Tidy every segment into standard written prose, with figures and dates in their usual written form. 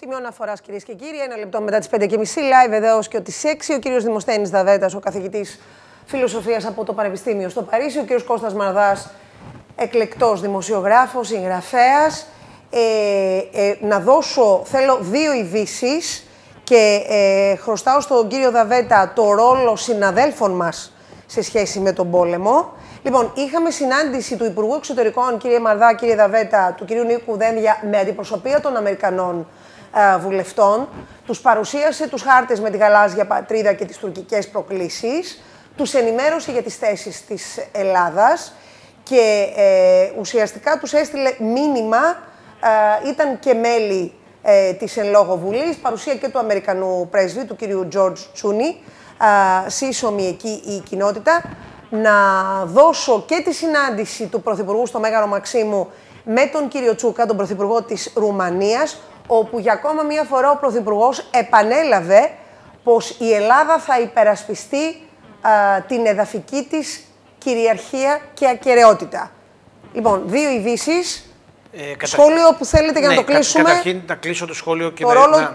Σημείο αναφοράς, κυρίες και κύριοι. 1 λεπτό μετά τις 5:30, live εδώ και τις 6. Ο κύριος Δημοσθένης Δαβέτας, ο καθηγητής φιλοσοφίας από το Πανεπιστήμιο στο Παρίσι. Ο κύριος Κώστας Μαρδάς, εκλεκτός δημοσιογράφος, συγγραφέας. Να δώσω, θέλω 2 ειδήσεις και χρωστάω στον κύριο Δαβέτα το ρόλο συναδέλφων μας σε σχέση με τον πόλεμο. Λοιπόν, είχαμε συνάντηση του Υπουργού Εξωτερικών, κύριε Μαρδά, κύριε Δαβέτα, του κυρίου Νίκου Δένδια, με αντιπροσωπεία των Αμερικανών βουλευτών. Τους παρουσίασε τους χάρτες με τη γαλάζια πατρίδα και τις τουρκικές προκλήσεις. Τους ενημέρωσε για τις θέσεις της Ελλάδας και ουσιαστικά τους έστειλε μήνυμα. Ήταν και μέλη της εν λόγω Βουλής, παρουσία και του Αμερικανού πρέσβη, του κυρίου Τζορτζ Τσούνι, σύσσωμη εκεί η κοινότητα. Να δώσω και τη συνάντηση του Πρωθυπουργού στο Μέγαρο Μαξίμου με τον κύριο Τσούκα, τον Πρωθυπουργό της Ρουμανίας, όπου για ακόμα μία φορά ο Πρωθυπουργός επανέλαβε πως η Ελλάδα θα υπερασπιστεί την εδαφική της κυριαρχία και ακεραιότητα. Λοιπόν, 2 ειδήσεις. Σχόλιο που θέλετε για να το κλείσουμε. Καταρχήν να κλείσω το σχόλιο και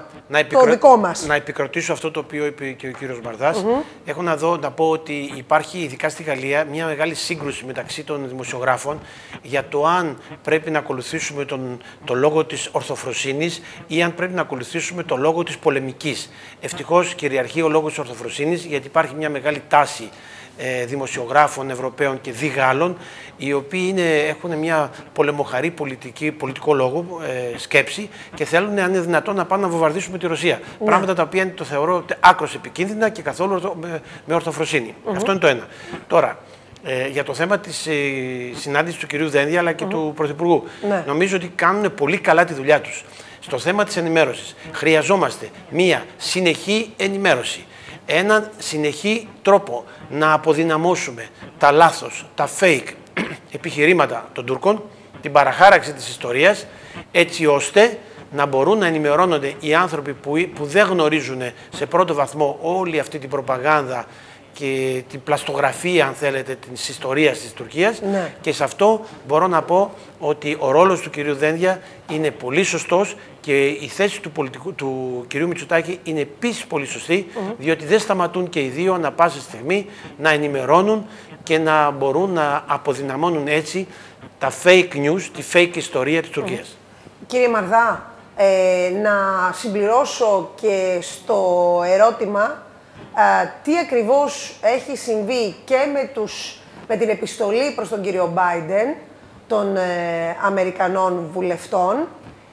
να επικροτήσω αυτό το οποίο είπε και ο κύριος Μαρδάς. Έχω να πω ότι υπάρχει ειδικά στη Γαλλία μια μεγάλη σύγκρουση μεταξύ των δημοσιογράφων για το αν πρέπει να ακολουθήσουμε το λόγο της ορθοφροσύνης ή αν πρέπει να ακολουθήσουμε το λόγο της πολεμικής. Ευτυχώς κυριαρχεί ο λόγος της ορθοφροσύνης, γιατί υπάρχει μια μεγάλη τάση δημοσιογράφων Ευρωπαίων και δι Γάλλων, οι οποίοι έχουν μια πολεμοχαρή πολιτικό λόγο, σκέψη και θέλουν, αν είναι δυνατόν, να πάνε να βομβαρδίσουμε τη Ρωσία. Ναι. Πράγματα τα οποία το θεωρώ άκρως επικίνδυνα και καθόλου με ορθοφροσύνη. Αυτό είναι το ένα. Τώρα, για το θέμα της συνάντησης του κυρίου Δένδια αλλά και του Πρωθυπουργού. Ναι. Νομίζω ότι κάνουν πολύ καλά τη δουλειά τους. Στο θέμα της ενημέρωσης, χρειαζόμαστε μια συνεχή ενημέρωση. Έναν συνεχή τρόπο να αποδυναμώσουμε τα λάθος, τα fake επιχειρήματα των Τούρκων, την παραχάραξη της ιστορίας, έτσι ώστε να μπορούν να ενημερώνονται οι άνθρωποι που δεν γνωρίζουν σε πρώτο βαθμό όλη αυτή την προπαγάνδα και την πλαστογραφία, αν θέλετε, της ιστορίας της Τουρκίας. Ναι. Και σε αυτό μπορώ να πω ότι ο ρόλος του κυρίου Δένδια είναι πολύ σωστός και η θέση του κυρίου Μητσοτάκη είναι επίσης πολύ σωστή, διότι δεν σταματούν και οι δύο ανα πάσα στιγμή να ενημερώνουν και να μπορούν να αποδυναμώνουν έτσι τα fake news, τη fake ιστορία της Τουρκίας. Κύριε Μαρδά, να συμπληρώσω και στο ερώτημα τι ακριβώς έχει συμβεί και με την επιστολή προς τον κύριο Μπάιντεν των Αμερικανών βουλευτών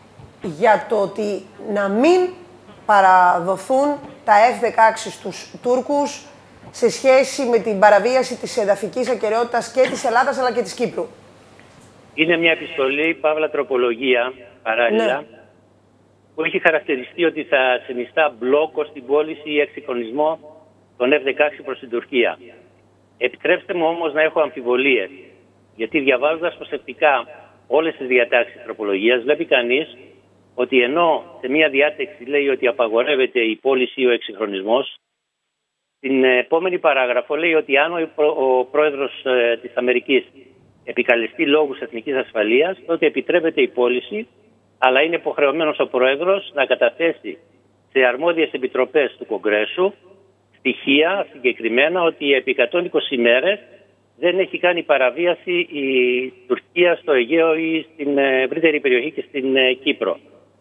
για το ότι να μην παραδοθούν τα F-16 στους Τούρκους σε σχέση με την παραβίαση της εδαφικής ακεραιότητας και της Ελλάδας αλλά και της Κύπρου. Είναι μια επιστολή, παύλα τροπολογία, παράλληλα, ναι, που έχει χαρακτηριστεί ότι θα συνιστά μπλόκο στην πώληση ή εξυγχρονισμό των F-16 προς την Τουρκία. Επιτρέψτε μου όμως να έχω αμφιβολίες, γιατί διαβάζοντας προσεκτικά όλες τις διατάξεις της τροπολογίας, βλέπει κανείς ότι ενώ σε μία διάταξη λέει ότι απαγορεύεται η πώληση ή ο εξυγχρονισμός, στην επόμενη παράγραφο λέει ότι αν ο πρόεδρος της Αμερικής επικαλεστεί λόγους εθνικής ασφαλείας, τότε επιτρέπεται η πώληση, αλλά είναι υποχρεωμένος ο πρόεδρος να καταθέσει σε αρμόδιες επιτροπές του Κογκρέσου στοιχεία συγκεκριμένα ότι επί 120 ημέρες δεν έχει κάνει παραβίαση η Τουρκία στο Αιγαίο ή στην ευρύτερη περιοχή και στην Κύπρο.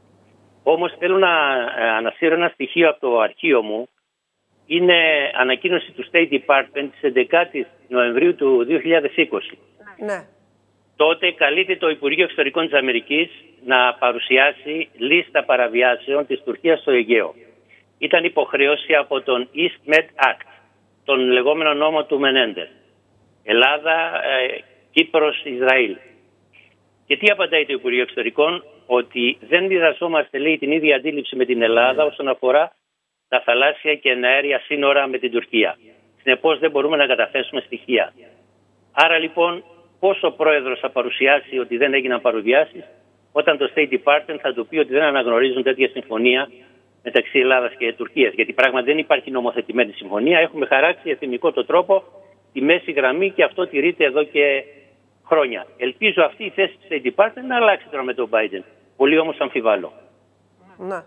Όμως θέλω να ανασύρω ένα στοιχείο από το αρχείο μου. Είναι ανακοίνωση του State Department της 11ης Νοεμβρίου του 2020. Ναι. Τότε καλείται το Υπουργείο Εξωτερικών της Αμερικής να παρουσιάσει λίστα παραβιάσεων της Τουρκίας στο Αιγαίο. Ήταν υποχρέωση από τον East Med Act, τον λεγόμενο νόμο του Μενέντες. Ελλάδα, Κύπρος, Ισραήλ. Και τι απαντάει το Υπουργείο Εξωτερικών? Ότι δεν μοιραζόμαστε, λέει, την ίδια αντίληψη με την Ελλάδα όσον αφορά τα θαλάσσια και αέρια σύνορα με την Τουρκία. Συνεπώς δεν μπορούμε να καταθέσουμε στοιχεία. Άρα λοιπόν, πώς ο πρόεδρος θα παρουσιάσει ότι δεν έγιναν παραβιάσεις, όταν το State Department θα του πει ότι δεν αναγνωρίζουν τέτοια συμφωνία μεταξύ Ελλάδας και Τουρκίας? Γιατί πράγματι δεν υπάρχει νομοθετημένη συμφωνία. Έχουμε χαράξει εθνικό το τρόπο, τη μέση γραμμή, και αυτό τηρείται εδώ και χρόνια. Ελπίζω αυτή η θέση του State Department να αλλάξει τώρα με τον Biden. Πολύ όμως αμφιβάλλω. Ναι.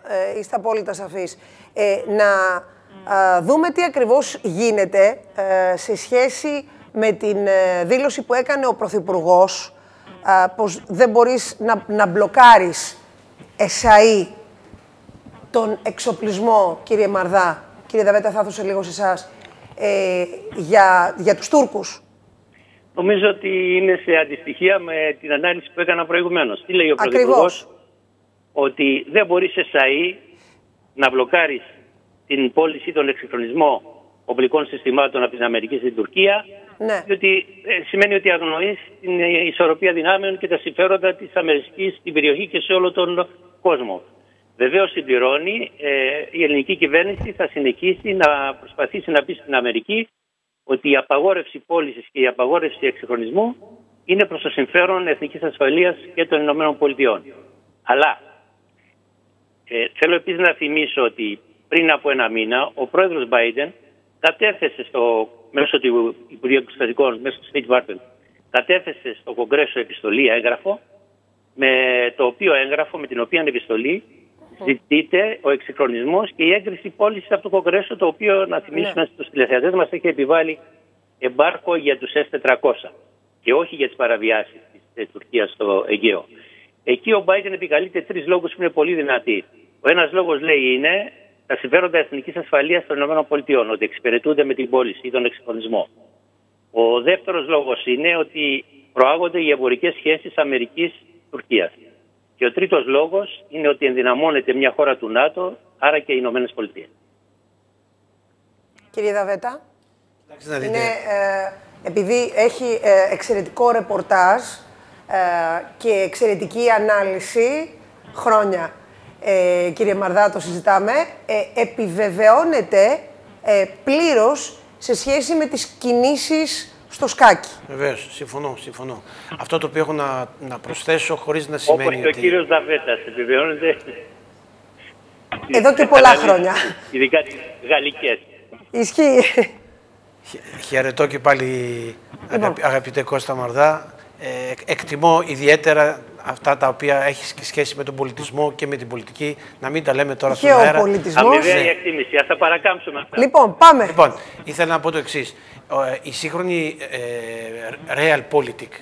είστε απόλυτα σαφείς. Να δούμε τι ακριβώς γίνεται σε σχέση με την δήλωση που έκανε ο Πρωθυπουργός, πως δεν μπορείς να μπλοκάρεις εσαΐ τον εξοπλισμό, κύριε Μαρδά. Κύριε Δαβέτα, θα έδωσα λίγο σε εσάς, για τους Τούρκους. Νομίζω ότι είναι σε αντιστοιχεία με την ανάλυση που έκανα προηγουμένως. Τι λέει ο Πρωθυπουργός? Ότι δεν μπορείς εσαΐ να μπλοκάρεις την πώληση, τον εξυγχρονισμό οπλικών συστημάτων από την Αμερική στην Τουρκία, ναι. Διότι σημαίνει ότι αγνοείς την ισορροπία δυνάμεων και τα συμφέροντα της Αμερικής στην περιοχή και σε όλο τον κόσμο. Βεβαίως συμπληρώνει, η ελληνική κυβέρνηση θα συνεχίσει να προσπαθήσει να πει στην Αμερική ότι η απαγόρευση πώλησης και η απαγόρευση εξυγχρονισμού είναι προς το συμφέρον εθνικής ασφαλείας και των ΗΠΑ. Αλλά θέλω επίσης να θυμίσω ότι πριν από ένα μήνα ο πρόεδρος Biden κατέθεσε μέσω του Υπουργείου Εξωτερικών, μέσω του State Department, κατέθεσε στο Κογκρέσο επιστολή, έγγραφο, με την οποία επιστολή ζητείται ο εξυγχρονισμός και η έγκριση πώλησης από το Κογκρέσο, το οποίο, να θυμίσουμε στους τηλεθεατές μας, έχει επιβάλει εμπάρκο για τους S-400 και όχι για τις παραβιάσεις της Τουρκίας στο Αιγαίο. Εκεί ο Biden επικαλείται 3 λόγους που είναι πολύ δυνατοί. Ο ένας λόγος, λέει, είναι τα συμφέροντα εθνικής ασφαλείας των ΗΠΑ, ότι εξυπηρετούνται με την πώληση ή τον εξυγχρονισμό. Ο δεύτερος λόγος είναι ότι προάγονται οι εμπορικές σχέσεις Αμερικής-Τουρκίας. Και ο τρίτος λόγος είναι ότι ενδυναμώνεται μια χώρα του ΝΑΤΟ, άρα και οι Ηνωμένες Πολιτείες. Κύριε Δαβέτα, επειδή έχει εξαιρετικό ρεπορτάζ και εξαιρετική ανάλυση χρόνια, κύριε Μαρδά, το συζητάμε, επιβεβαιώνεται πλήρως σε σχέση με τις κινήσεις στο σκάκι. Βεβαίως, συμφωνώ. Αυτό το οποίο έχω να προσθέσω, χωρίς να σημαίνει όπως και ο κύριος Δαβέτας, επιβεβαιώνεται εδώ και πολλά χρόνια. Ειδικά τις γαλλικές. Ισχύει. Χαιρετώ και πάλι, αγαπητέ Κώστα Μαρδά. Εκτιμώ ιδιαίτερα αυτά τα οποία έχει σχέση με τον πολιτισμό και με την πολιτική. Να μην τα λέμε τώρα στον αέρα. Και ο πολιτισμός. Αμοιβαία η εκτίμηση. Ας τα παρακάμψουμε αυτά. Λοιπόν, πάμε. Λοιπόν, ήθελα να πω το εξής. Η σύγχρονη realpolitik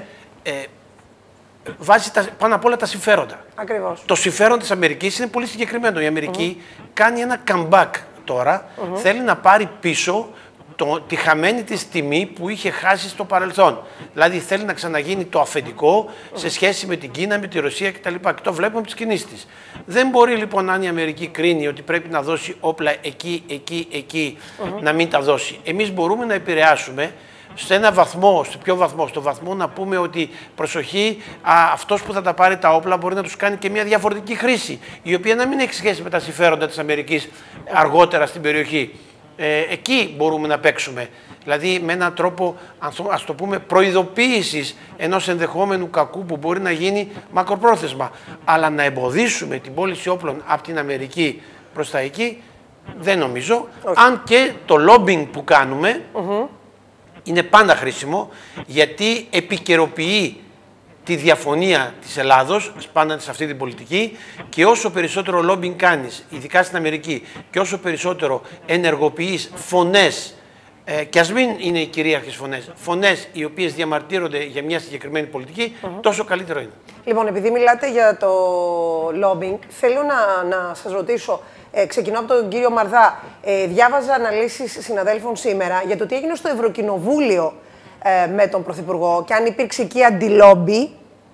βάζει πάνω απ' όλα τα συμφέροντα. Ακριβώς. Το συμφέρον της Αμερικής είναι πολύ συγκεκριμένο. Η Αμερική κάνει ένα comeback τώρα. Θέλει να πάρει πίσω τη χαμένη της τιμή που είχε χάσει στο παρελθόν. Δηλαδή θέλει να ξαναγίνει το αφεντικό σε σχέση με την Κίνα, με τη Ρωσία κτλ. Και το βλέπουμε από τις κινήσεις της. Δεν μπορεί λοιπόν, αν η Αμερική κρίνει ότι πρέπει να δώσει όπλα εκεί, να μην τα δώσει. Εμείς μπορούμε να επηρεάσουμε σε ένα βαθμό, στο ποιο βαθμό, στο βαθμό να πούμε ότι προσοχή, αυτός που θα τα πάρει τα όπλα μπορεί να τους κάνει και μια διαφορετική χρήση, η οποία να μην έχει σχέση με τα συμφέροντα της Αμερικής αργότερα στην περιοχή. Εκεί μπορούμε να παίξουμε. Δηλαδή με έναν τρόπο, ας το πούμε, προειδοποίησης ενός ενδεχόμενου κακού που μπορεί να γίνει μακροπρόθεσμα. Αλλά να εμποδίσουμε την πώληση όπλων από την Αμερική προς τα εκεί, δεν νομίζω. Αν και το lobbying που κάνουμε είναι πάντα χρήσιμο, γιατί επικαιροποιεί τη διαφωνία της Ελλάδος πάντα σε αυτή την πολιτική, και όσο περισσότερο lobbying κάνεις, ειδικά στην Αμερική, και όσο περισσότερο ενεργοποιείς φωνές, και ας μην είναι οι κυρίαρχες φωνές οι οποίες διαμαρτύρονται για μια συγκεκριμένη πολιτική, τόσο καλύτερο είναι. Λοιπόν, επειδή μιλάτε για το lobbying, θέλω να σας ρωτήσω, ξεκινώ από τον κύριο Μαρδά. Διάβαζα αναλύσεις συναδέλφων σήμερα για το τι έγινε στο Ευρωκοινοβούλιο με τον Πρωθυπουργό και αν υπήρξε εκεί αντιλόμπι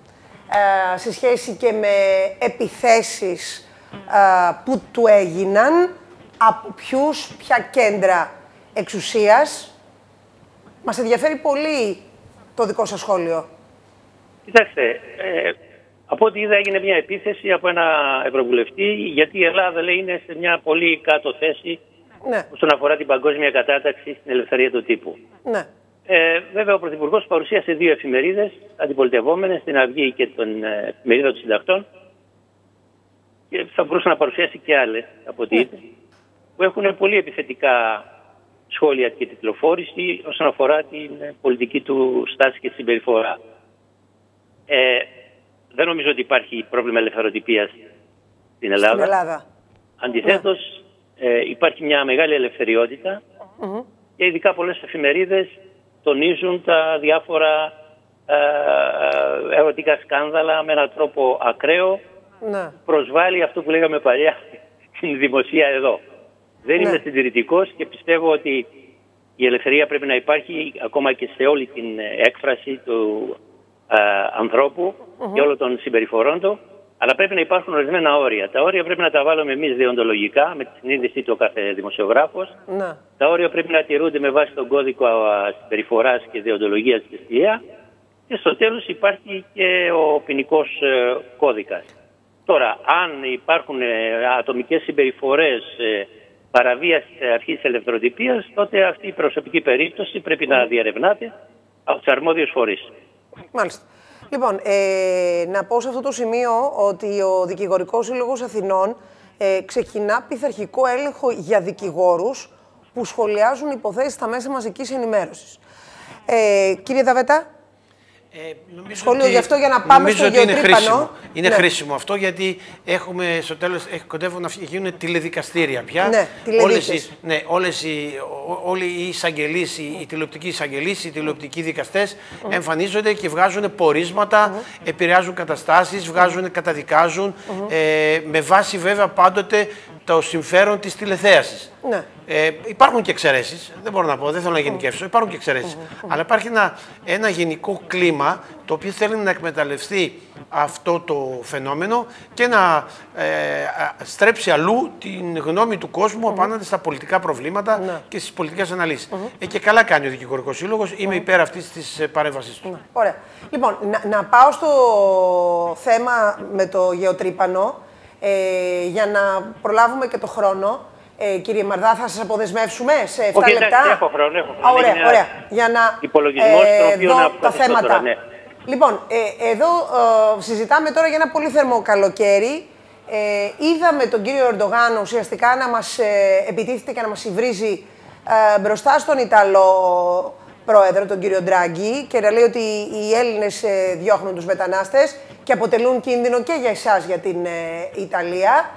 σε σχέση και με επιθέσεις που του έγιναν, από ποια κέντρα εξουσίας. Μας ενδιαφέρει πολύ το δικό σας σχόλιο. Κοιτάξτε, από ό,τι είδα έγινε μια επίθεση από ένα ευρωβουλευτή, γιατί η Ελλάδα, λέει, είναι σε μια πολύ κάτω θέση όσον αφορά την παγκόσμια κατάταξη στην ελευθερία του τύπου. Ναι. Βέβαια, ο Πρωθυπουργός παρουσίασε 2 εφημερίδες αντιπολιτευόμενες, την Αυγή και την Εφημερίδα των Συντακτών, και θα μπορούσε να παρουσιάσει και άλλες από ό,τι είπε, που έχουν πολύ επιθετικά σχόλια και τιτλοφόρηση όσον αφορά την πολιτική του στάση και συμπεριφορά. Δεν νομίζω ότι υπάρχει πρόβλημα ελευθεροτυπίας στην Ελλάδα. Αντιθέτως, υπάρχει μια μεγάλη ελευθεριότητα και ειδικά πολλές εφημερίδες τονίζουν τα διάφορα ερωτικά σκάνδαλα με έναν τρόπο ακραίο. Προσβάλλει αυτό που λέγαμε παλιά στην δημοσία εδώ. Δεν είμαι συντηρητικός και πιστεύω ότι η ελευθερία πρέπει να υπάρχει ακόμα και σε όλη την έκφραση του ανθρώπου και όλων των συμπεριφορών του, αλλά πρέπει να υπάρχουν ορισμένα όρια. Τα όρια πρέπει να τα βάλουμε εμείς δεοντολογικά, με τη συνείδησή του ο κάθε δημοσιογράφος. Τα όρια πρέπει να τηρούνται με βάση τον κώδικο συμπεριφοράς και δεοντολογίας της ΕΣΥΑ. Και στο τέλος υπάρχει και ο ποινικός κώδικας. Τώρα, αν υπάρχουν ατομικές συμπεριφορές, παραβίαση αρχής ελευθεροτυπίας, τότε αυτή η προσωπική περίπτωση πρέπει να διερευνάται από τους αρμόδιους φορείς. Μάλιστα. Λοιπόν, να πω σε αυτό το σημείο ότι ο Δικηγορικός Σύλλογος Αθηνών ξεκινά πειθαρχικό έλεγχο για δικηγόρους που σχολιάζουν υποθέσεις στα μέσα μαζικής ενημέρωσης. Κύριε Δαβέτα. Σχόλιο γι' αυτό για να πάμε στο γεωτρύπανο. Είναι χρήσιμο αυτό, γιατί έχουμε στο τέλος κοντεύουν να γίνουν τηλεδικαστήρια πια. Όλοι οι εισαγγελείς, οι τηλεοπτικοί εισαγγελείς, οι τηλεοπτικοί δικαστές εμφανίζονται και βγάζουν πορίσματα, επηρεάζουν καταστάσεις, καταδικάζουν, με βάση βέβαια πάντοτε το συμφέρον της τηλεθέασης. Υπάρχουν και εξαιρέσεις, δεν μπορώ να πω, δεν θέλω να γενικεύσω, υπάρχουν και εξαιρέσεις. Αλλά υπάρχει ένα γενικό κλίμα το οποίο θέλει να εκμεταλλευτεί αυτό το φαινόμενο και να στρέψει αλλού την γνώμη του κόσμου απέναντι στα πολιτικά προβλήματα και στις πολιτικές αναλύσεις. Και καλά κάνει ο Δικηγορικός Σύλλογος, είμαι υπέρ αυτής της παρέμβασης του. Ωραία. Λοιπόν, να πάω στο θέμα με το γεωτρύπανο, για να προλάβουμε και το χρόνο. Κύριε Μαρδά, θα σας αποδεσμεύσουμε σε 7 λεπτά. Έχω χρόνο. Ωραία. Για να δω τα θέματα. Λοιπόν, εδώ συζητάμε τώρα για ένα πολύ θερμό καλοκαίρι. Είδαμε τον κύριο Ερντογάν ουσιαστικά να μας επιτίθεται και να μας υβρίζει μπροστά στον Ιταλό πρόεδρο, τον κύριο Ντράγκη, και να λέει ότι οι Έλληνες διώχνουν τους μετανάστες και αποτελούν κίνδυνο και για εσάς, για την Ιταλία.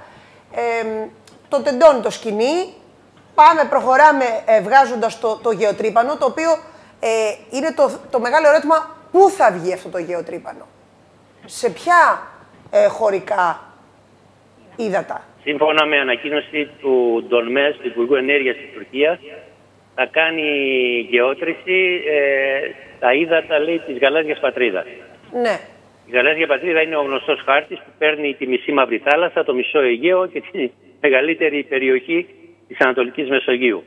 Το τεντώνει το σκηνή. Προχωράμε βγάζοντας το γεωτρύπανο, το οποίο είναι το μεγάλο ερώτημα, πού θα βγει αυτό το γεωτρύπανο, σε ποια χωρικά ύδατα. Σύμφωνα με ανακοίνωση του Ντονμές, του Υπουργού Ενέργειας της Τουρκίας, θα κάνει γεώτρηση στα ύδατα, λέει, της Γαλάζιας Πατρίδας. Ναι. Η Γαλάζια Πατρίδα είναι ο γνωστός χάρτης που παίρνει τη μισή Μαύρη Θάλασσα, το μισό Αιγαίο και τη μεγαλύτερη περιοχή της Ανατολικής Μεσογείου.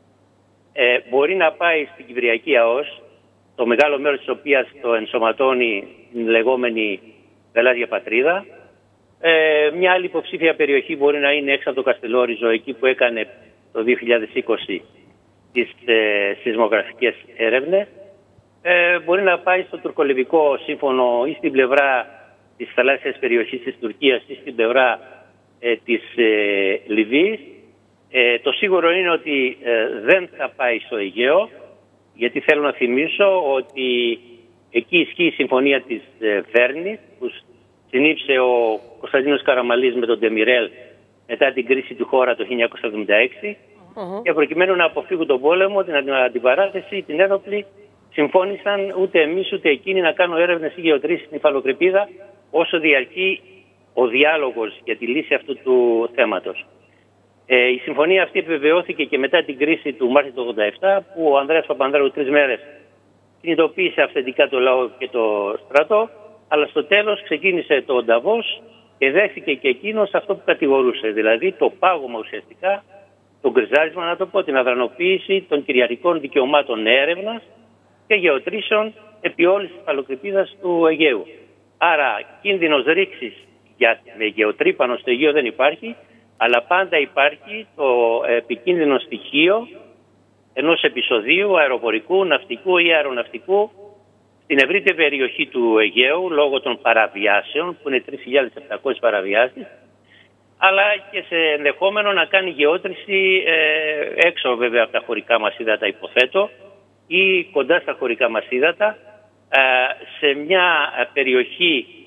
Μπορεί να πάει στην Κυπριακή ΑΟΣ, το μεγάλο μέρος της οποίας το ενσωματώνει την λεγόμενη Γαλάζια Πατρίδα. Μια άλλη υποψήφια περιοχή μπορεί να είναι έξω από το Καστελόριζο, εκεί που έκανε το 2020 τις σεισμογραφικές έρευνες. Μπορεί να πάει στο τουρκολιβικό σύμφωνο ή στην πλευρά της θαλάσσιας περιοχής της Τουρκίας ή στην πλευρά της Λιβύης. Το σίγουρο είναι ότι δεν θα πάει στο Αιγαίο, γιατί θέλω να θυμίσω ότι εκεί ισχύει η συμφωνία της Βέρνης που συνήψε ο Κωνσταντίνος Καραμανλής με τον Ντεμιρέλ μετά την κρίση του χώρα το 1976 και προκειμένου να αποφύγουν τον πόλεμο, την αντιπαράθεση, την ένοπλη, συμφώνησαν ούτε εμείς ούτε εκείνοι να κάνουν έρευνες ή γεωτρήσεις στην Υφαλοκρηπίδα όσο διαρκεί ο διάλογος για τη λύση αυτού του θέματος. Η συμφωνία αυτή επιβεβαιώθηκε και μετά την κρίση του Μάρτιο του 1987, που ο Ανδρέας Παπανδρέου 3 μέρες κινητοποίησε αυθεντικά το λαό και το στρατό, αλλά στο τέλος ξεκίνησε το Νταβός και δέχθηκε και εκείνος αυτό που κατηγορούσε, δηλαδή το πάγωμα ουσιαστικά, το γκριζάρισμα, να το πω, την αδρανοποίηση των κυριαρχικών δικαιωμάτων έρευνας και γεωτρήσεων επί όλης της υφαλοκρηπίδας του Αιγαίου. Άρα κίνδυνος ρήξης με γεωτρύπανο στο Αιγαίο δεν υπάρχει, αλλά πάντα υπάρχει το επικίνδυνο στοιχείο ενός επεισοδίου αεροπορικού, ναυτικού ή αεροναυτικού στην ευρύτερη περιοχή του Αιγαίου λόγω των παραβιάσεων, που είναι 3.700 παραβιάσεις, αλλά και σε ενδεχόμενο να κάνει γεώτρηση έξω βέβαια από τα χωρικά μας ύδατα, υποθέτω, ή κοντά στα χωρικά μας ύδατα, σε μια περιοχή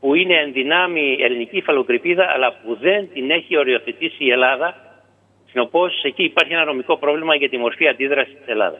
που είναι εν δυνάμει ελληνική υφαλοκρηπίδα, αλλά που δεν την έχει οριοθετήσει η Ελλάδα. Συνεπώς, εκεί υπάρχει ένα νομικό πρόβλημα για τη μορφή αντίδρασης της Ελλάδας.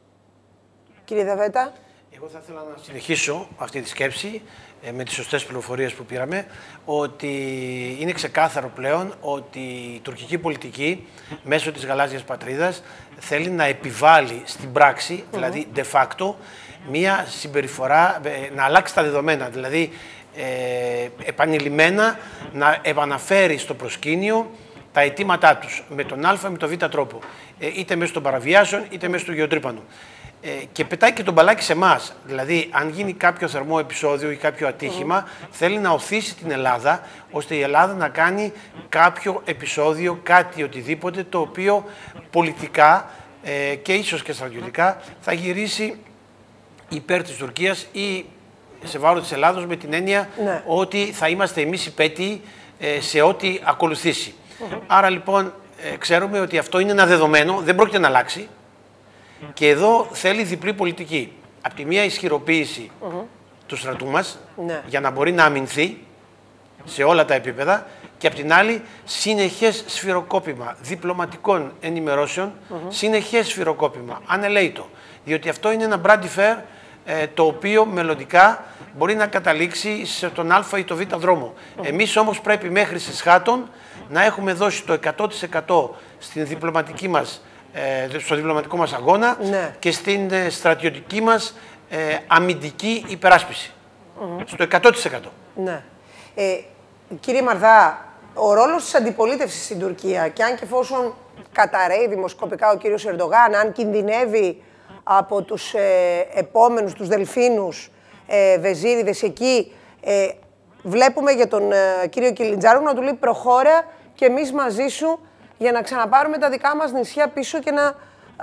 Κύριε Δαβέτα. Εγώ θα ήθελα να συνεχίσω αυτή τη σκέψη με τις σωστές πληροφορίες που πήραμε, ότι είναι ξεκάθαρο πλέον ότι η τουρκική πολιτική μέσω της γαλάζιας πατρίδας θέλει να επιβάλλει στην πράξη, δηλαδή de facto, μία συμπεριφορά, να αλλάξει τα δεδομένα, δηλαδή επανειλημμένα να επαναφέρει στο προσκήνιο τα αιτήματά τους με τον α με τον β τρόπο, είτε μέσω των παραβιάσεων είτε μέσω του γεωτρύπανου. Και πετάει και τον μπαλάκι σε εμάς. Δηλαδή, αν γίνει κάποιο θερμό επεισόδιο ή κάποιο ατύχημα, θέλει να οθήσει την Ελλάδα, ώστε η Ελλάδα να κάνει κάποιο επεισόδιο, κάτι οτιδήποτε, το οποίο πολιτικά και ίσως και στρατιωτικά θα γυρίσει υπέρ της Τουρκίας ή σε βάρος της Ελλάδος, με την έννοια ότι θα είμαστε εμείς υπέτειοι σε ό,τι ακολουθήσει. Άρα λοιπόν ξέρουμε ότι αυτό είναι ένα δεδομένο, δεν πρόκειται να αλλάξει. Και εδώ θέλει διπλή πολιτική. Απ' τη μία ισχυροποίηση του στρατού μας, για να μπορεί να αμυνθεί σε όλα τα επίπεδα, και απ' την άλλη συνεχές σφυροκόπημα διπλωματικών ενημερώσεων, συνεχές σφυροκόπημα, ανελαίτο. Διότι αυτό είναι ένα brand fair το οποίο μελλοντικά μπορεί να καταλήξει σε τον α ή το β δρόμο. Εμείς όμως πρέπει μέχρι συσχάτων να έχουμε δώσει το 100% στην διπλωματική μας, στο διπλωματικό μας αγώνα και στην στρατιωτική μας αμυντική υπεράσπιση. Στο 100%. Ναι. Κύριε Μαρδά, ο ρόλος της αντιπολίτευσης στην Τουρκία, και αν και εφόσον καταραίει δημοσκοπικά ο κύριος Ερντογάν, αν κινδυνεύει από τους επόμενους, τους δελφίνους βεζίριδες εκεί, βλέπουμε για τον κύριο Κιλιτζάρογλου να του λέει προχώρα και εμείς μαζί σου, για να ξαναπάρουμε τα δικά μας νησιά πίσω και να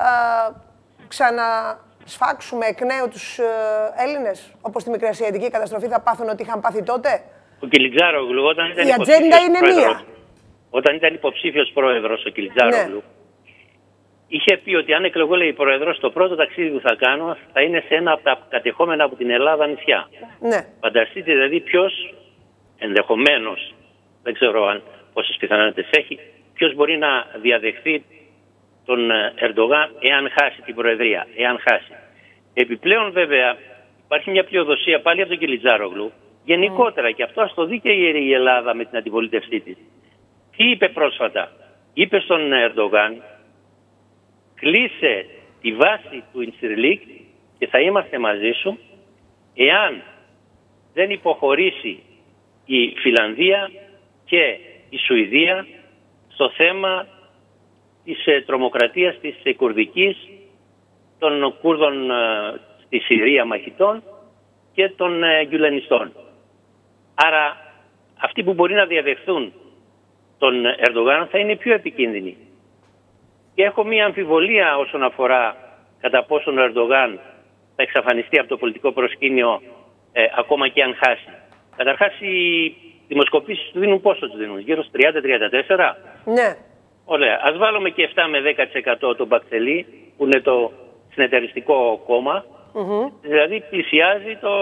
ξανασφάξουμε εκ νέου τους Έλληνες, όπως τη μικρασιατική καταστροφή θα πάθουν ότι είχαν πάθει τότε. Ο Κιλιτζάρογλου, όταν ήταν η ατζέντα είναι μία. Όταν ήταν υποψήφιος πρόεδρος ο Κιλιτζάρογλου, είχε πει ότι αν εκλεγώ, λέει, πρόεδρος, το πρώτο ταξίδι που θα κάνω θα είναι σε ένα από τα κατεχόμενα από την Ελλάδα νησιά. Φανταστείτε δηλαδή ποιος ενδεχομένως, δεν ξέρω αν πόσες πιθανότητες έχει, ποιος μπορεί να διαδεχθεί τον Ερντογάν εάν χάσει την Προεδρία, εάν χάσει. Επιπλέον βέβαια υπάρχει μια πλειοδοσία πάλι από τον Κιλιτζάρογλου, γενικότερα, και αυτό ας το δει και η Ελλάδα με την αντιπολίτευσή της. Τι είπε πρόσφατα? Είπε στον Ερντογάν, κλείσε τη βάση του Ινσιρλίκ και θα είμαστε μαζί σου εάν δεν υποχωρήσει η Φινλανδία και η Σουηδία στο θέμα της τρομοκρατίας της κουρδικής, των Κούρδων στη Συρία μαχητών και των γκιουλενιστών. Άρα αυτοί που μπορεί να διαδεχθούν τον Ερντογάν θα είναι πιο επικίνδυνοι. Και έχω μία αμφιβολία όσον αφορά κατά πόσον ο Ερντογάν θα εξαφανιστεί από το πολιτικό προσκήνιο ακόμα και αν χάσει. Καταρχάς οι δημοσκοπήσεις του δίνουν πόσο του δίνουν, γύρω στους 30-34. Ναι. Ωραία. Ας βάλουμε και 7 με 10% τον Μπακτελή, που είναι το συνεταιριστικό κόμμα. Δηλαδή πλησιάζει το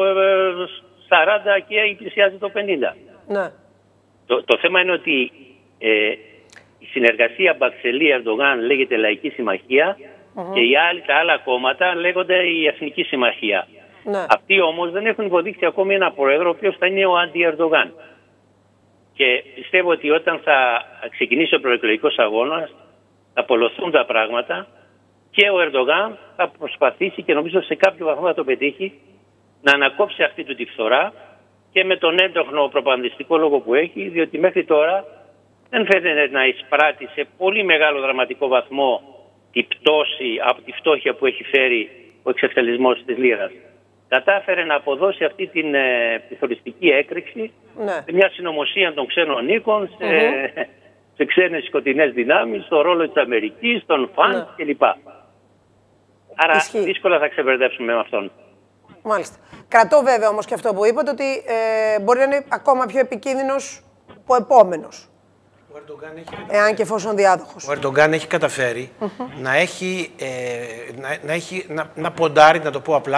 40 και πλησιάζει το 50. Ναι. Το θέμα είναι ότι η συνεργασία Μπαξελή-Ερντογάν λέγεται Λαϊκή Συμμαχία και τα άλλα κόμματα λέγονται η Εθνική Συμμαχία. Ναι. Αυτοί όμως δεν έχουν υποδείξει ακόμη ένα πρόεδρο ο οποίος θα είναι ο αντι-Ερντογάν. Και πιστεύω ότι όταν θα ξεκινήσει ο προεκλογικός αγώνας θα απολωθούν τα πράγματα και ο Ερντογάν θα προσπαθήσει, και νομίζω σε κάποιο βαθμό θα το πετύχει, να ανακόψει αυτή του τη φθορά και με τον έντοχνο προπαγανδιστικό λόγο που έχει, διότι μέχρι τώρα δεν φαίνεται να εισπράττει σε πολύ μεγάλο δραματικό βαθμό τη πτώση από τη φτώχεια που έχει φέρει ο εξευτελισμός της λίρας. Κατάφερε να αποδώσει αυτή την πληθωριστική έκρηξη σε μια συνωμοσία των ξένων οίκων, σε ξένες σκοτεινές δυνάμεις, στο ρόλο της Αμερικής, των φαντ κλπ. Άρα δύσκολα θα ξεμπερδέψουμε με αυτόν. Μάλιστα. Κρατώ βέβαια όμως και αυτό που είπατε, ότι μπορεί να είναι ακόμα πιο επικίνδυνος ο επόμενος. Εάν και εφόσον διάδοχος. Ο Ερντογκάν έχει καταφέρει να ποντάρει, να το πω απλά,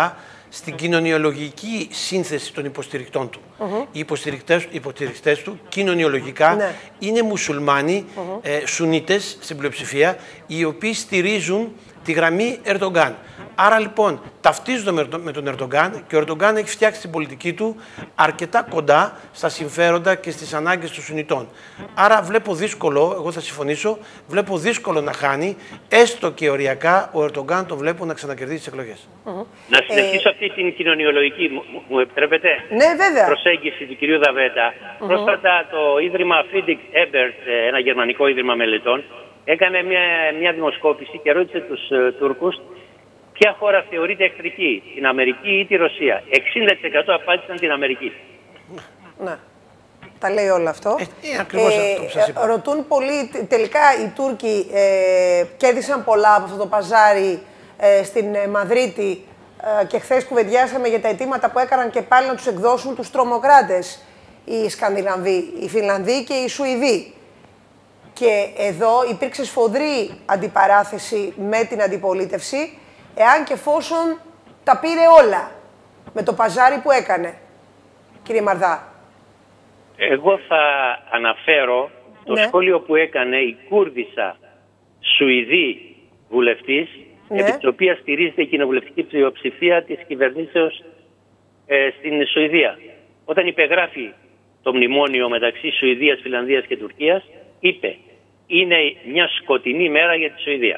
στην κοινωνιολογική σύνθεση των υποστηρικτών του. Οι υποστηρικτές του κοινωνιολογικά είναι μουσουλμάνοι, Σουνίτες στην πλειοψηφία, οι οποίοι στηρίζουν τη γραμμή Ερντογκάν. Άρα λοιπόν ταυτίζονται με τον Ερντογκάν και ο Ερντογκάν έχει φτιάξει την πολιτική του αρκετά κοντά στα συμφέροντα και στις ανάγκες των Σουνιτών. Άρα βλέπω δύσκολο, εγώ θα συμφωνήσω, βλέπω δύσκολο να χάνει, έστω και οριακά ο Ερντογκάν τον βλέπω να ξανακερδίσει τις εκλογές. Να συνεχίσω αυτή την κοινωνιολογική, μου επιτρέπετε, προσέγγιση του κυρίου Δαβέτα. Πρόσφατα το Ίδρυμα Friedrich Ebert, ένα γερμανικό ίδρυμα μελετών, έκανε μια δημοσκόπηση και ρώτησε τους Τούρκους ποια χώρα θεωρείται εχθρική, την Αμερική ή τη Ρωσία. 60% απάντησαν την Αμερική. Ναι. Τα λέει όλο αυτό. Ακριβώς αυτό που σας είπα. Ρωτούν πολλοί, τελικά οι Τούρκοι κέρδισαν πολλά από αυτό το παζάρι στην Μαδρίτη και χθες κουβεντιάσαμε για τα αιτήματα που έκαναν και πάλι να τους εκδώσουν τους τρομοκράτες οι Σκανδιναβοί, οι Φινλανδοί και οι Σουηδοί. Και εδώ υπήρξε σφοδρή αντιπαράθεση με την αντιπολίτευση, εάν και εφόσον τα πήρε όλα με το παζάρι που έκανε. Κύριε Μαρδά. Εγώ θα αναφέρω το σχόλιο που έκανε η Κούρδισσα Σουηδή βουλευτής, επί της οποίας στηρίζεται η κοινοβουλευτική πλειοψηφία της κυβερνήσεως στην Σουηδία. Όταν υπεγράφει το μνημόνιο μεταξύ Σουηδίας, Φινλανδίας και Τουρκίας, είπε είναι μια σκοτεινή μέρα για τη Σουηδία.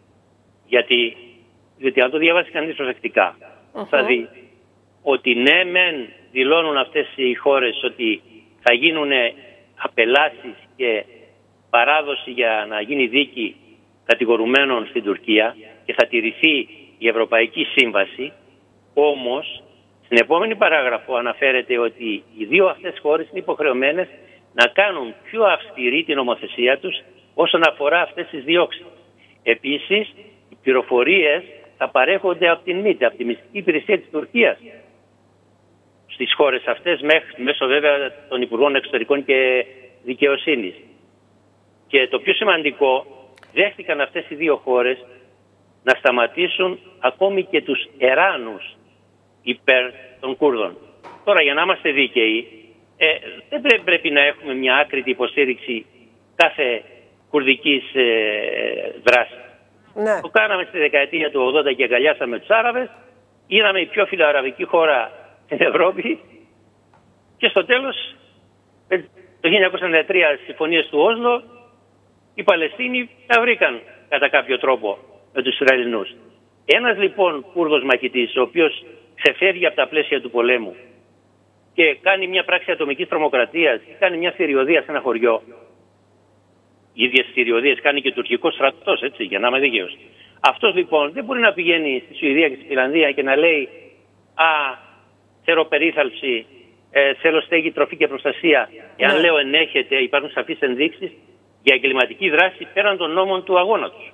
Γιατί αν το διαβάσει κανείς προσεκτικά, θα δει ότι ναι μεν δηλώνουν αυτές οι χώρες ότι θα γίνουν απελάσεις και παράδοση για να γίνει δίκη κατηγορουμένων στην Τουρκία και θα τηρηθεί η Ευρωπαϊκή Σύμβαση, όμως στην επόμενη παράγραφο αναφέρεται ότι οι δύο αυτές χώρες είναι υποχρεωμένες να κάνουν πιο αυστηρή την νομοθεσία τους όσον αφορά αυτές τις διώξεις. Επίσης, οι πληροφορίες θα παρέχονται από την ΜΙΤ, από τη μυστική υπηρεσία της Τουρκίας, στις χώρες αυτές, μέσω βέβαια των Υπουργών Εξωτερικών και Δικαιοσύνης. Και το πιο σημαντικό, δέχτηκαν αυτές οι δύο χώρες να σταματήσουν ακόμη και τους εράνους υπέρ των Κούρδων. Τώρα, για να είμαστε δίκαιοι, δεν πρέπει να έχουμε μια άκρητη υποστήριξη κάθε κουρδικής δράσης. Ναι. Το κάναμε στη δεκαετία του 80 και αγκαλιάσαμε τους Άραβες, είδαμε η πιο φιλοαραβική χώρα στην Ευρώπη και στο τέλος, το 1993 στις συμφωνίες του Όσλο, οι Παλαιστίνοι τα βρήκαν κατά κάποιο τρόπο με τους Ισραηλινούς. Ένας λοιπόν Κούρδος μαχητής, ο οποίος ξεφεύγει από τα πλαίσια του πολέμου και κάνει μια πράξη ατομικής τρομοκρατίας και κάνει μια θηριωδία σε ένα χωριό, οι ίδιες θηριωδίες κάνει και ο τουρκικός στρατός, έτσι, για να είμαι δίκαιος. Αυτός λοιπόν δεν μπορεί να πηγαίνει στη Σουηδία και στη Φινλανδία και να λέει θέλω περίθαλψη, θέλω στέγη, τροφή και προστασία. Εάν λέω ενέχεται, υπάρχουν σαφείς ενδείξεις για εγκληματική δράση πέραν των νόμων του αγώνα τους.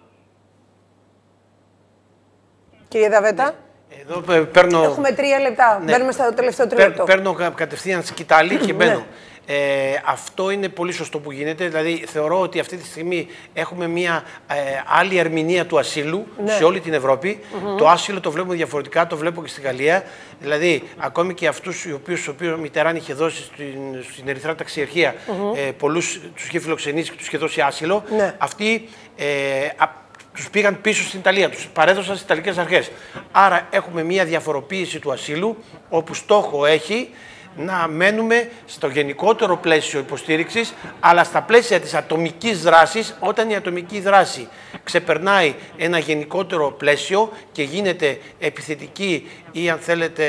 Κύριε Δαβέτα. Εδώ παίρνω... Έχουμε 3 λεπτά. Μπαίνουμε στο τελευταίο τρίλεπτο. Παίρνω κατευθείαν σκητάλη και μπαίνω. Αυτό είναι πολύ σωστό που γίνεται. Δηλαδή, θεωρώ ότι αυτή τη στιγμή έχουμε μια άλλη ερμηνεία του ασύλου σε όλη την Ευρώπη. Το άσυλο το βλέπουμε διαφορετικά, το βλέπω και στη Γαλλία. Δηλαδή, ακόμη και αυτούς οι οποίους ο Μιτεράν είχε δώσει στην Ερυθρά Ταξιαρχία, πολλούς τους είχε φιλοξενήσει και τους είχε δώσει άσυλο. Αυτοί τους πήγαν πίσω στην Ιταλία, τους παρέδωσαν στις Ιταλικές αρχές. Άρα, έχουμε μια διαφοροποίηση του ασύλου, όπου στόχο έχει να μένουμε στο γενικότερο πλαίσιο υποστήριξης, αλλά στα πλαίσια της ατομικής δράσης, όταν η ατομική δράση ξεπερνάει ένα γενικότερο πλαίσιο και γίνεται επιθετική ή αν θέλετε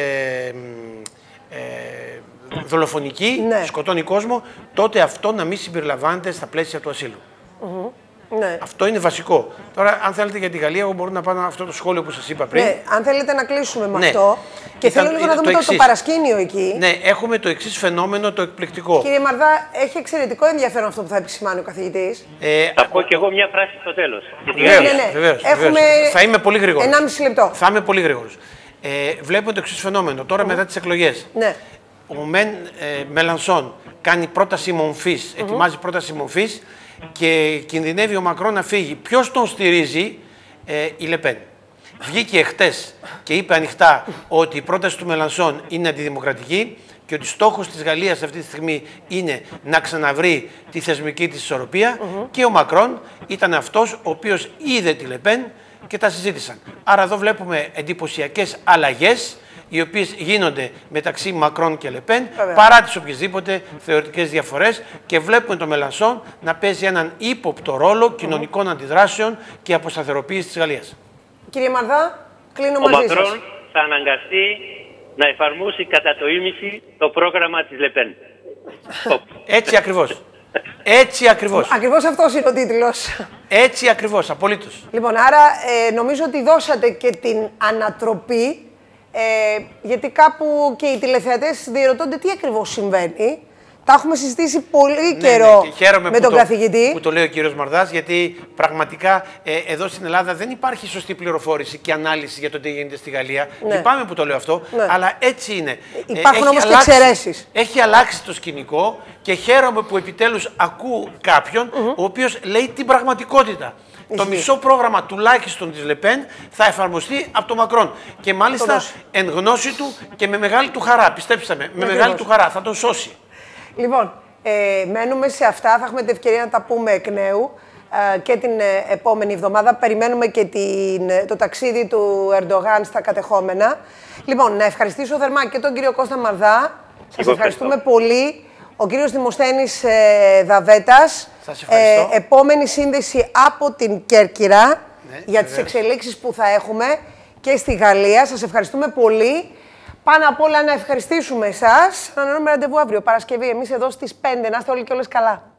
δολοφονική, σκοτώνει κόσμο, τότε αυτό να μην συμπεριλαμβάνεται στα πλαίσια του ασύλου. Ναι. Αυτό είναι βασικό. Τώρα, αν θέλετε για τη Γαλλία, εγώ μπορώ να πάω αυτό το σχόλιο που σας είπα πριν. Ναι, αν θέλετε να κλείσουμε με αυτό. Και θέλω λίγο να δούμε το παρασκήνιο εκεί. Ναι, έχουμε το εξής φαινόμενο, το εκπληκτικό. Κύριε Μαρδά, έχει εξαιρετικό ενδιαφέρον αυτό που θα επισημάνει ο καθηγητής. Θα πω και εγώ μια φράση στο τέλος. Βεβαίως. Θα είμαι πολύ γρήγορος. 1,5 λεπτό. Θα είμαι πολύ γρήγορος. Βλέπουμε το εξής φαινόμενο. Τώρα, μετά τις εκλογές, ο Μελανσόν κάνει πρόταση μομφής, ετοιμάζει πρόταση μομφής και κινδυνεύει ο Μακρόν να φύγει. Ποιος τον στηρίζει? Η Λεπέν. βγήκε εχθές και είπε ανοιχτά ότι η πρόταση του Μελανσόν είναι αντιδημοκρατική και ότι στόχος της Γαλλίας αυτή τη στιγμή είναι να ξαναβρει τη θεσμική της ισορροπία, και ο Μακρόν ήταν αυτός ο οποίος είδε τη Λεπέν και τα συζήτησαν. Άρα εδώ βλέπουμε εντυπωσιακές αλλαγές οι οποίες γίνονται μεταξύ Μακρόν και Λεπέν, παρά τις οποιασδήποτε θεωρητικές διαφορές, και βλέπουμε τον Μελανσόν να παίζει έναν ύποπτο ρόλο κοινωνικών αντιδράσεων και αποσταθεροποίησης της Γαλλίας. Κύριε Μαρδά, κλείνω μαζί σας. Ο Μακρόν θα αναγκαστεί να εφαρμόσει κατά το ήμιση το πρόγραμμα της Λεπέν. Έτσι ακριβώς. Έτσι ακριβώς. Ακριβώς αυτός είναι ο τίτλος. Έτσι ακριβώς, απολύτως. Λοιπόν, άρα νομίζω ότι δώσατε και την ανατροπή, γιατί κάπου και οι τηλεθεατές διερωτώνται τι ακριβώς συμβαίνει. Τα έχουμε συζητήσει πολύ καιρό με τον καθηγητή. Που το λέει ο κύριος Μαρδάς, γιατί πραγματικά εδώ στην Ελλάδα δεν υπάρχει σωστή πληροφόρηση και ανάλυση για το τι γίνεται στη Γαλλία. Λυπάμαι που το λέω αυτό, αλλά έτσι είναι. Υπάρχουν όμως και εξαιρέσεις. Έχει αλλάξει το σκηνικό και χαίρομαι που επιτέλους ακούω κάποιον ο οποίος λέει την πραγματικότητα. Το μισό πρόγραμμα τουλάχιστον της Λεπέν θα εφαρμοστεί από τον Μακρόν. Και μάλιστα εν γνώση του και με μεγάλη του χαρά. Πιστέψτε με, με μεγάλη του χαρά. Θα τον σώσει. Λοιπόν, μένουμε σε αυτά. Θα έχουμε την ευκαιρία να τα πούμε εκ νέου και την επόμενη εβδομάδα. Περιμένουμε και το ταξίδι του Ερντογάν στα κατεχόμενα. Λοιπόν, να ευχαριστήσω θερμά και τον κύριο Κώστα Μαρδά. Σας ευχαριστούμε πολύ. Ο κύριος Δημοσθένης Δαβέτας. Σας ευχαριστώ. Επόμενη σύνδεση από την Κέρκυρα για τις εξελίξεις που θα έχουμε και στη Γαλλία. Σας ευχαριστούμε πολύ. Πάνω απ' όλα να ευχαριστήσουμε εσάς. Να ανανεώνουμε ραντεβού αύριο Παρασκευή. Εμείς εδώ στις 5. Να είστε όλοι και όλες καλά.